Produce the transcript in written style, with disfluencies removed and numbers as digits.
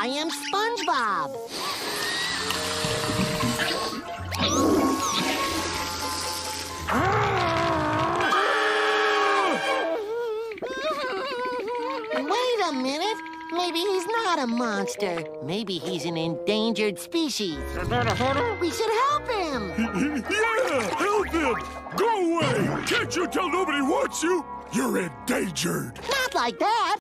I am Spongebob. Wait a minute. Maybe he's not a monster. Maybe he's an endangered species. We should help him. Yeah, help him. Go away. Can't you tell nobody wants you? You're endangered. Not like that.